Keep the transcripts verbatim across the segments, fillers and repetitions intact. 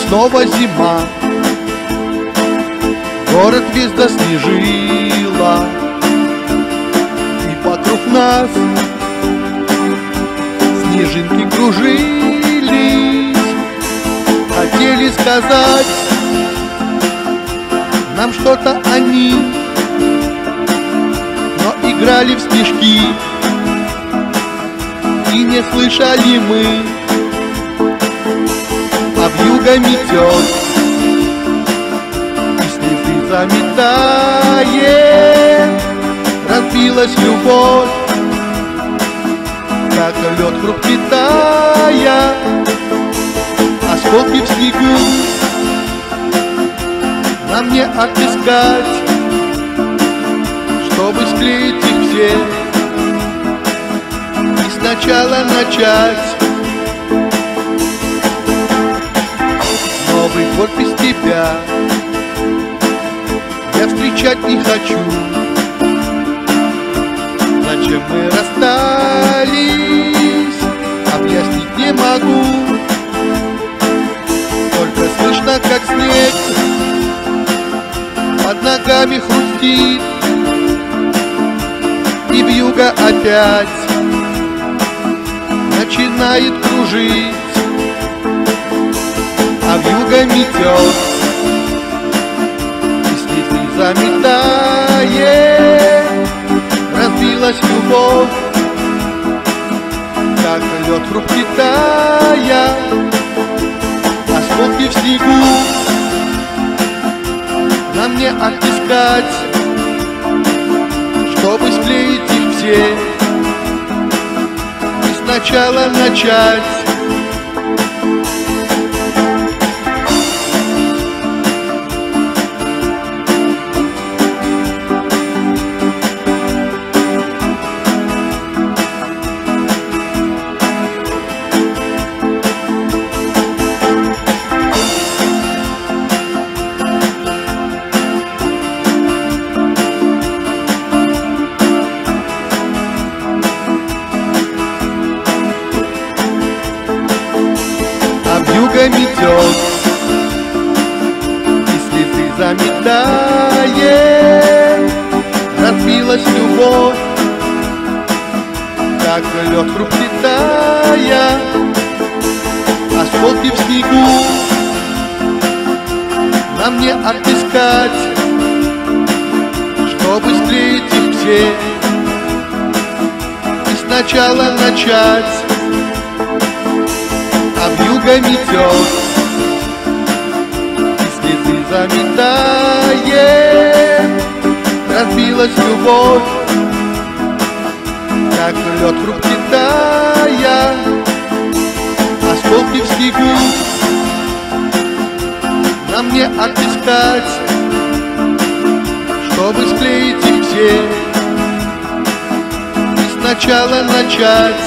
снова зима, город весь доснежила, и вокруг нас снежинки кружились. Хотели сказать нам что-то они, но играли в снежки, и не слышали мы. А вьюга метет и слезы заметает. Разбилась любовь, как лед хрупкий тая. Осколки в снегу нам не отыскать, чтобы склеить их все и сначала начать. Новый год без тебя я встречать не хочу. Зачем мы расстались, объяснить не могу. Только слышно, как снег под ногами хрустит, и вьюга опять начинает кружить. А вьюга метет и слезы заметает. Разбилась любовь, как лед хрупкий тая. Осколки в снегу нам не отыскать, чтобы склеить их все и сначала начать. Вьюга метет и слезы заметает. Разбилась любовь, как лед хрупкий тая. Осколки в снегу нам не отыскать, чтобы склеить их все и сначала начать. А вьюга метет и слезы заметает. Разбилась любовь, как лед хрупкий тая. Осколки в снегу нам не отыскать, чтобы склеить их все и сначала начать.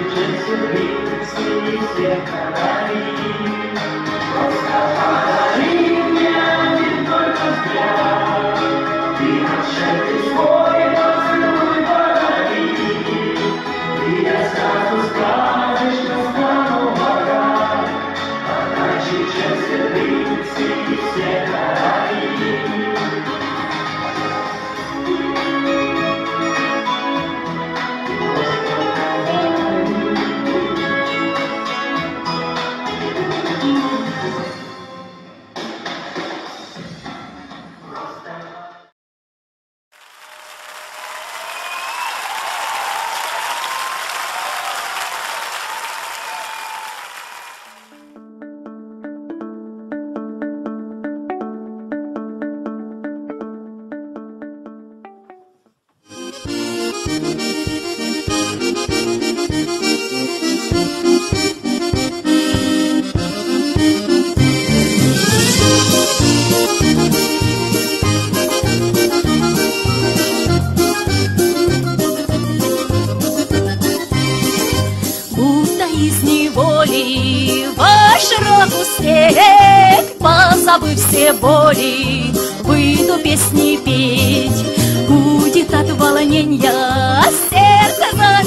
Позабыв все боли, выйду песни петь. Будет от волнения сердце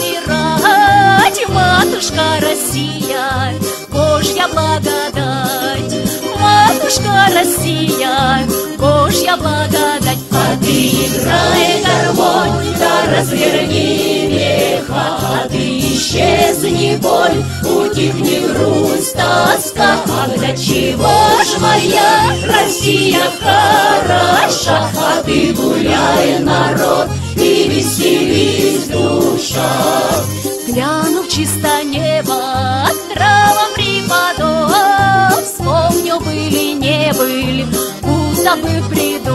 замирать. Матушка Россия, Божья благодать. Матушка Россия, Божья благодать. А ты играй гармонь, да разверни веха. А ты исчезни боль, утихни грусть, тоска. А для чего ж моя Россия хороша? А ты гуляй, народ, и веселись, душа. Глянув чисто небо, к травам припаду, вспомню, были, не были, будто бы приду.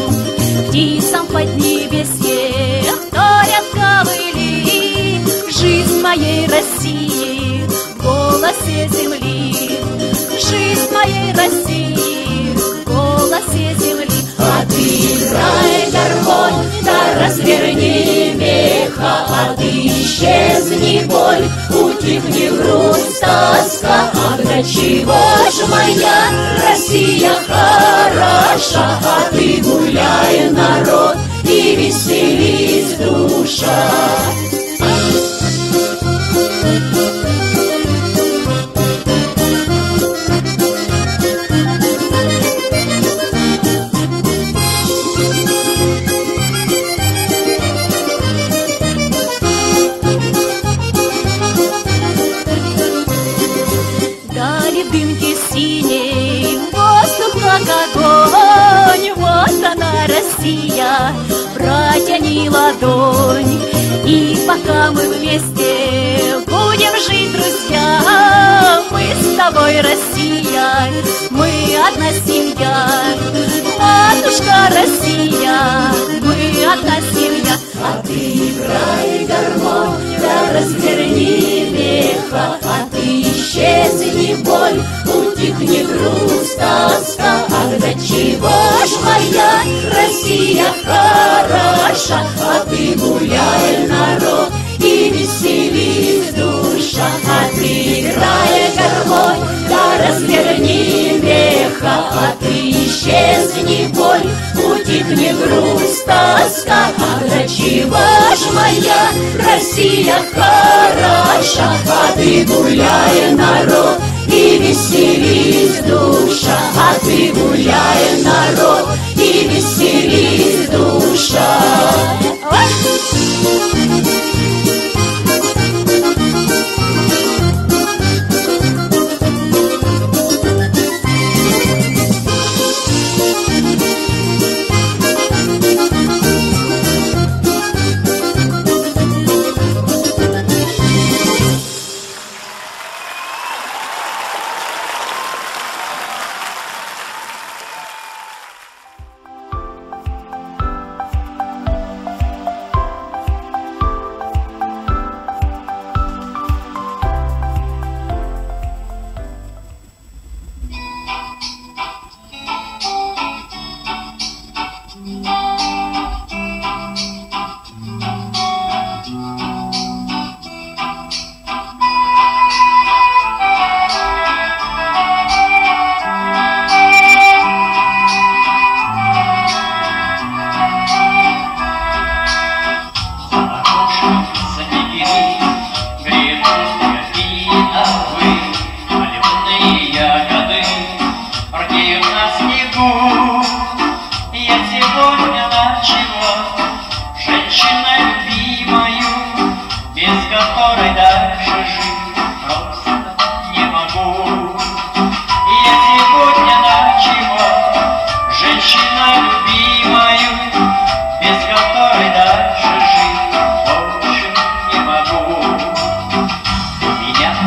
Птицам поднебесье вторят ковыли. Жизнь моей России в голосе земли. Жизнь моей России в голосе земли. А ты играй гармонь, да разверни веха. А ты исчезни боль, утихни грусть, тоска. А для чего ж моя Россия хороша? А ты гуляй, народ, и веселись, душа. Россия, протяни ладонь, и пока мы вместе будем жить, друзья, мы с тобой, Россия, мы одна семья. Матушка Россия, мы одна семья. А ты играй гармонь, да разверни веха. А ты исчезни боль, утихни грусть, тоска. А для чего ж моя Россия хороша? А ты гуляй, народ, и веселись, душа. А ты играй гармонь, да разверни веха. А ты исчезни боль, утихни грусть, тоска. А для чего ж моя Россия хороша? А ты гуляй, народ, и веселись, душа. А ты гуляй, народ, и веселись, душа.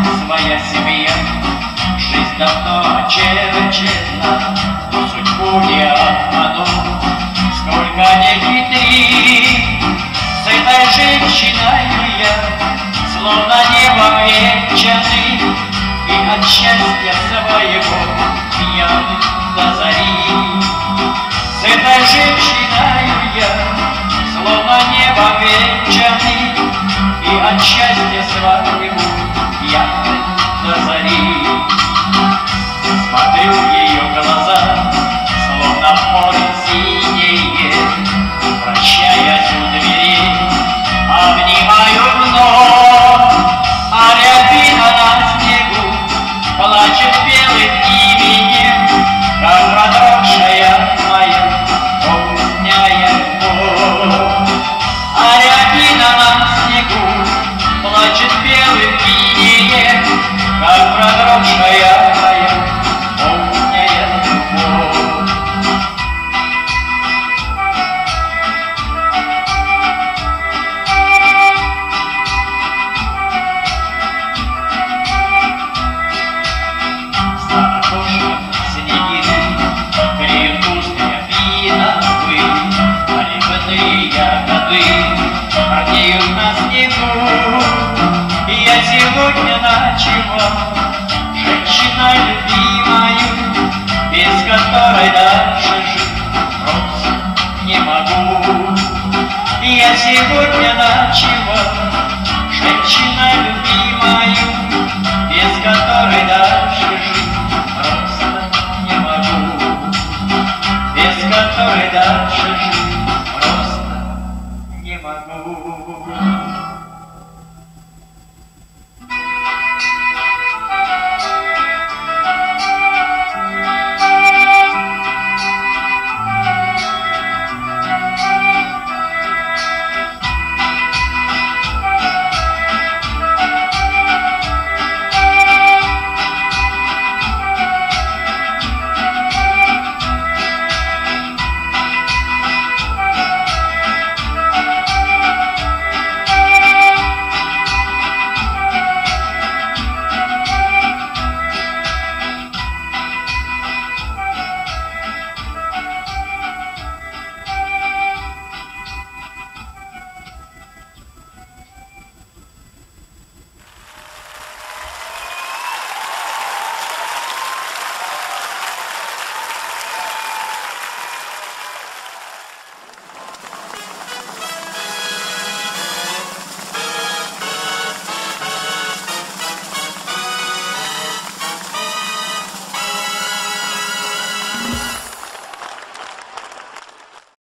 своя семья. Жизнь давно очерчена, но судьбу не обману. Сколько не хитри, с этой женщиной я словно небом венчаны, и от счастья своего пьяный до зари. С этой женщиной я словно небом венчаны, и от счастья своего пьяный до зари. Смотрю в ее глаза, словно море синее, прощаясь у дверей, обнимаю вновь, а рябина на снегу плачет белым именем, как продрогшая моя поздняя любовь. А рябина на снегу плачет белым именем, как продрогшая моя поздняя любовь. Старокошка снегири греют пустые вина пыль, а лепные ягоды рдеют на снегу. И я сегодня ночевал женщиной любимою, без которой дальше жить просто не могу. И я сегодня ночевал женщиной любимою,